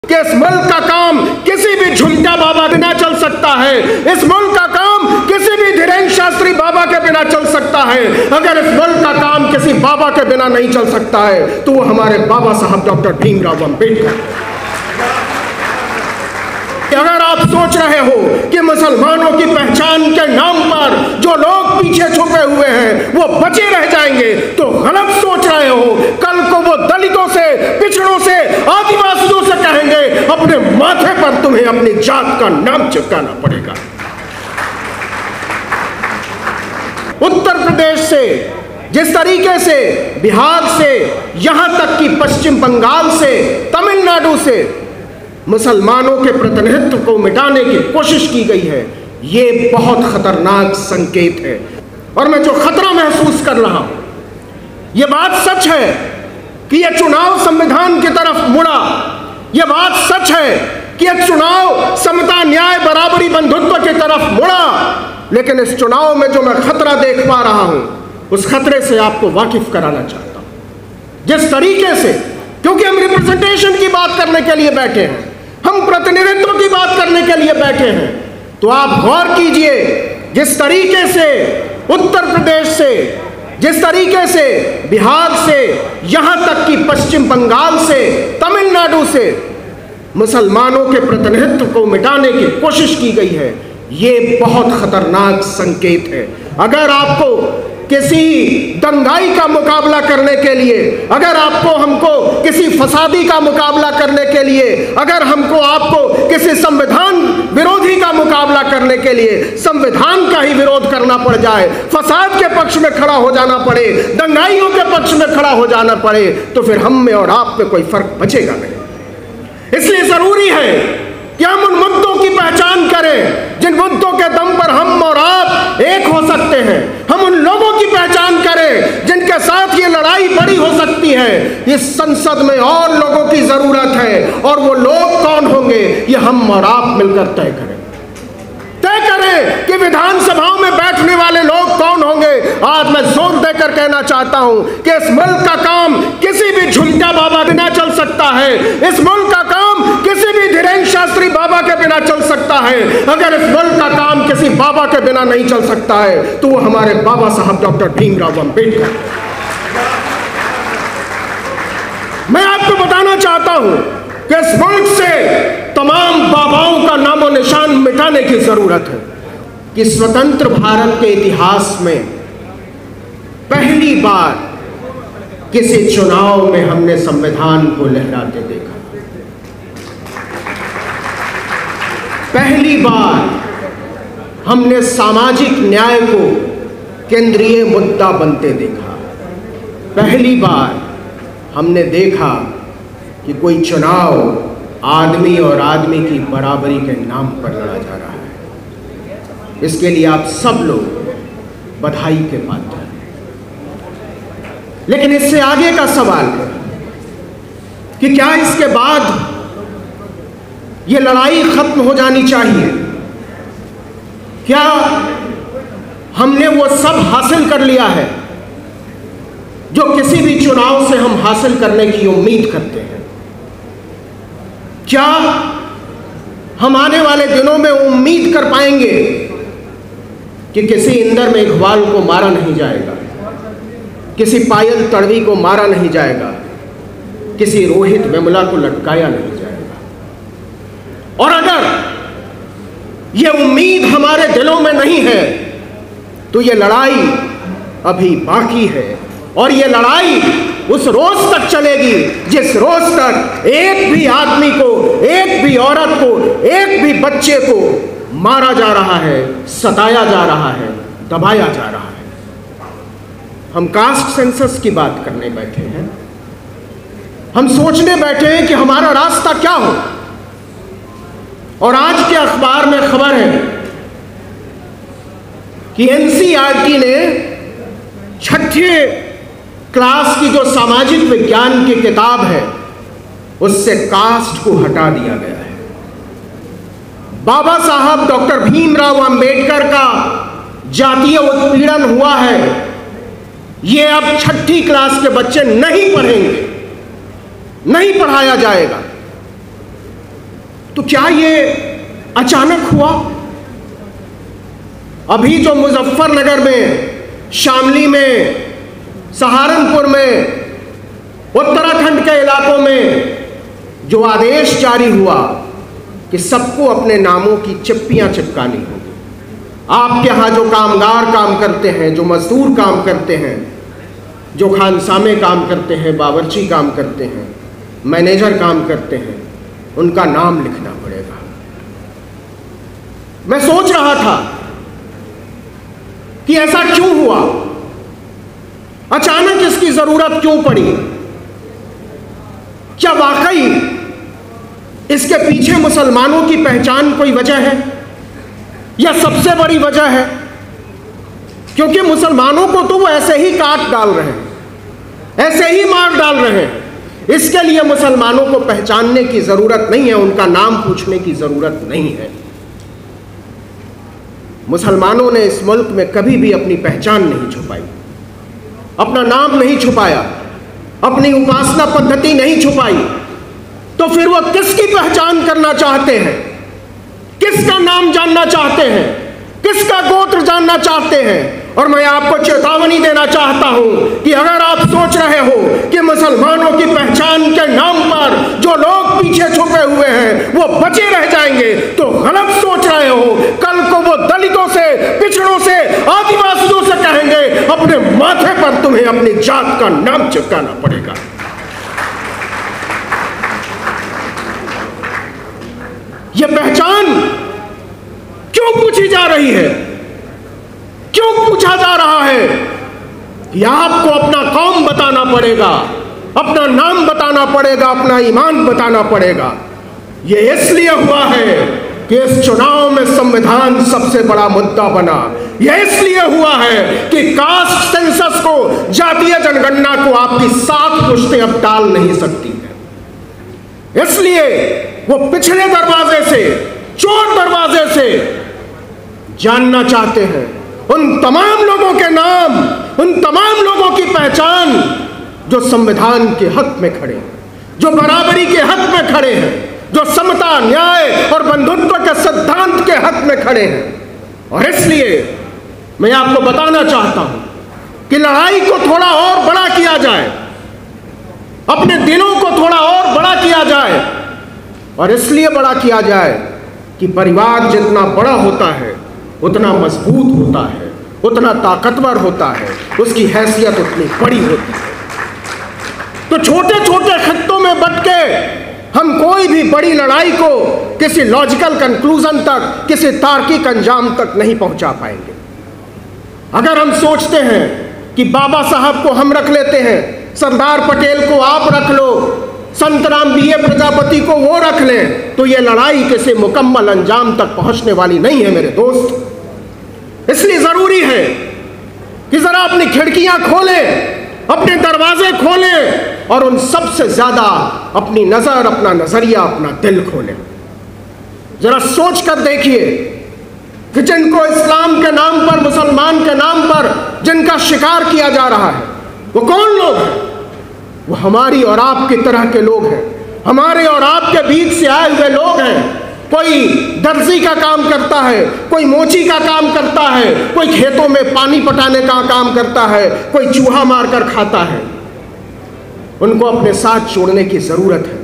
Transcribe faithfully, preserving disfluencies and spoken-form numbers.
कि इस मुल्क का काम किसी भी झुमटा बाबा के बिना चल सकता है। इस मुल्क का काम किसी भी धीरेन्द्र शास्त्री बाबा के बिना चल सकता है। अगर इस मुल्क का काम किसी बाबा के बिना नहीं चल सकता है तो वो हमारे बाबा साहब डॉक्टर भीमराव अंबेडकर। अगर आप सोच रहे हो कि मुसलमानों की पहचान के नाम पर जो लोग पीछे छुपे हुए हैं वो बचे रह जाएंगे तो गलत सोच रहे हो। कल को वो दलितों से, पिछड़ों से, आदिवासियों से कहेंगे अपने माथे पर तुम्हें अपनी जात का नाम चिपकाना पड़ेगा। उत्तर प्रदेश से जिस तरीके से, बिहार से, यहां तक कि पश्चिम बंगाल से, तमिलनाडु से मुसलमानों के प्रतिनिधित्व को मिटाने की कोशिश की गई है, ये बहुत खतरनाक संकेत है। और मैं जो खतरा महसूस कर रहा हूं, यह बात सच है कि यह चुनाव संविधान की तरफ मुड़ा। यह बात सच है कि यह चुनाव समता, न्याय, बराबरी, बंधुत्व की तरफ मुड़ा। लेकिन इस चुनाव में जो मैं खतरा देख पा रहा हूं, उस खतरे से आपको वाकिफ कराना चाहता हूं। जिस तरीके से, क्योंकि हम रिप्रेजेंटेशन की बात करने के लिए बैठे हैं, हम प्रतिनिधित्व की बात करने के लिए बैठे हैं, तो आप गौर कीजिए जिस तरीके से उत्तर प्रदेश से, जिस तरीके से बिहार से, यहां तक कि पश्चिम बंगाल से, तमिलनाडु से मुसलमानों के प्रतिनिधित्व को मिटाने की कोशिश की गई है, ये बहुत खतरनाक संकेत है। अगर आपको किसी दंगाई का मुकाबला करने के लिए, अगर आपको हमको किसी फसादी का मुकाबला करने के लिए, अगर हमको आपको किसी संविधान विरोधी का मुकाबला करने के लिए संविधान का ही विरोध करना पड़ जाए, फसाद के पक्ष में खड़ा हो जाना पड़े, दंगाइयों के पक्ष में खड़ा हो जाना पड़े, तो फिर हम में और आप में कोई फर्क बचेगा नहीं। इसलिए जरूरी है कि हम उन मुद्दों की पहचान करें जिन मुद्दों के दम पर हम और आप एक हो सकते हैं। हम उन लोगों की पहचान करें जिनके साथ ये लड़ाई बड़ी हो सकती है। इस संसद में और लोगों की जरूरत है, और वो लोग कौन होंगे ये हम और आप मिलकर तय करें। तय करें कि विधानसभाओं में बैठने वाले लोग कौन होंगे। आज मैं जोर देकर कहना चाहता हूं कि इस मुल्क का काम किसी भी झुमटा बाबा बिना चल सकता है। इस मुल्क का काम किसी भी धीरेन्द्र शास्त्री बाबा के बिना चल सकता है। अगर इस मुल्क का काम किसी बाबा के बिना नहीं चल सकता है तो वो हमारे बाबा साहब डॉक्टर भीमराव अंबेडकर। मैं आपको बताना चाहता हूं कि इस मुल्क से तमाम बाबाओं का नामो निशान मिटाने की जरूरत है। कि स्वतंत्र भारत के इतिहास में पहली बार किसी चुनाव में हमने संविधान को लहराते देखा। पहली बार हमने सामाजिक न्याय को केंद्रीय मुद्दा बनते देखा। पहली बार हमने देखा कि कोई चुनाव आदमी और आदमी की बराबरी के नाम पर लड़ा जा रहा है। इसके लिए आप सब लोग बधाई के पात्र हैं। लेकिन इससे आगे का सवाल है कि क्या इसके बाद ये लड़ाई खत्म हो जानी चाहिए? क्या हमने वो सब हासिल कर लिया है जो किसी भी चुनाव से हम हासिल करने की उम्मीद करते हैं? क्या हम आने वाले दिनों में उम्मीद कर पाएंगे कि किसी इंदर मेघवाल को मारा नहीं जाएगा, किसी पायल तड़वी को मारा नहीं जाएगा, किसी रोहित वेमुला को लटकाया नहीं जाएगा? और अगर यह उम्मीद हमारे दिलों में नहीं है तो यह लड़ाई अभी बाकी है। और यह लड़ाई उस रोज तक चलेगी जिस रोज तक एक भी आदमी को, एक भी औरत को, एक भी बच्चे को मारा जा रहा है, सताया जा रहा है, दबाया जा रहा है। हम कास्ट सेंसस की बात करने बैठे हैं। हम सोचने बैठे हैं कि हमारा रास्ता क्या हो। और आज के अखबार में खबर है कि एनसीईआरटी ने छठे क्लास की जो सामाजिक विज्ञान की किताब है उससे कास्ट को हटा दिया गया है। बाबा साहब डॉक्टर भीमराव अंबेडकर का जातीय उत्पीड़न हुआ है, ये अब छठी क्लास के बच्चे नहीं पढ़ेंगे, नहीं पढ़ाया जाएगा। तो क्या ये अचानक हुआ? अभी जो मुजफ्फरनगर में, शामली में, सहारनपुर में, उत्तराखंड के इलाकों में जो आदेश जारी हुआ कि सबको अपने नामों की चिप्पियां चिपकानी होगी, आपके यहाँ जो कामगार काम करते हैं, जो मजदूर काम करते हैं, जो खानसामे काम करते हैं, बावर्ची काम करते हैं, मैनेजर काम करते हैं, उनका नाम लिखना पड़ेगा। मैं सोच रहा था कि ऐसा क्यों हुआ, अचानक इसकी जरूरत क्यों पड़ी? क्या वाकई इसके पीछे मुसलमानों की पहचान कोई वजह है, या सबसे बड़ी वजह है क्योंकि मुसलमानों को तो वो ऐसे ही काट डाल रहे हैं, ऐसे ही मार डाल रहे हैं, इसके लिए मुसलमानों को पहचानने की जरूरत नहीं है, उनका नाम पूछने की जरूरत नहीं है। मुसलमानों ने इस मुल्क में कभी भी अपनी पहचान नहीं छुपाई, अपना नाम नहीं छुपाया, अपनी उपासना पद्धति नहीं छुपाई, तो फिर वो किसकी पहचान करना चाहते हैं, किसका नाम जानना चाहते हैं, किसका गोत्र जानना चाहते हैं? और मैं आपको चेतावनी देना चाहता हूं कि अगर आप सोच रहे हो कि मुसलमानों की पहचान के नाम पर जो लोग पीछे छुपे हुए हैं वो बचे रह जाएंगे, तो गलत सोच रहे हो। कल को वो दलितों से, पिछड़ों से, आदिवासियों से कहेंगे अपने माथे पर तुम्हें अपनी जात का नाम चिपकाना पड़ेगा। ये पहचान क्यों पूछी जा रही है, क्यों पूछा जा रहा है कि आपको अपना कौम बताना पड़ेगा, अपना नाम बताना पड़ेगा, अपना ईमान बताना पड़ेगा? ये इसलिए हुआ है कि इस चुनाव में संविधान सबसे बड़ा मुद्दा बना। यह इसलिए हुआ है कि कास्ट सेंसस को, जातीय जनगणना को आपकी सात पुश्तें अब टाल नहीं सकती है। इसलिए वो पिछले दरवाजे से, चोर दरवाजे से जानना चाहते हैं उन तमाम लोगों के नाम, उन तमाम लोगों की पहचान जो संविधान के हक में खड़े हैं, जो बराबरी के हक में खड़े हैं, जो समता, न्याय और बंधुत्व के सिद्धांत के हक में खड़े हैं। और इसलिए मैं आपको बताना चाहता हूं कि लड़ाई को थोड़ा और बड़ा किया जाए, अपने दिलों को थोड़ा और बड़ा किया जाए, और इसलिए बड़ा किया जाए कि परिवार जितना बड़ा होता है उतना मजबूत होता है, उतना ताकतवर होता है, उसकी हैसियत उतनी बड़ी होती है। तो छोटे छोटे खित्तों में बंट के हम कोई भी बड़ी लड़ाई को किसी लॉजिकल कंक्लूजन तक, किसी तार्किक अंजाम तक नहीं पहुंचा पाएंगे। अगर हम सोचते हैं कि बाबा साहब को हम रख लेते हैं, सरदार पटेल को आप रख लो, संत राम बी ए प्रजापति को वो रख लें, तो ये लड़ाई किसी मुकम्मल अंजाम तक पहुंचने वाली नहीं है मेरे दोस्त। इसलिए जरूरी है कि जरा अपनी खिड़कियां खोलें, अपने दरवाजे खोलें, और उन सबसे ज्यादा अपनी नजर, अपना नजरिया, अपना दिल खोलें। जरा सोच कर देखिए कि जिनको इस्लाम के नाम पर, मुसलमान के नाम पर जिनका शिकार किया जा रहा है, वो कौन लोग हैं? वो हमारी और आपकी तरह के लोग हैं, हमारे और आपके बीच से आए हुए लोग हैं। कोई दर्जी का काम करता है, कोई मोची का काम करता है, कोई खेतों में पानी पटाने का काम करता है, कोई चूहा मारकर खाता है। उनको अपने साथ जोड़ने की जरूरत है।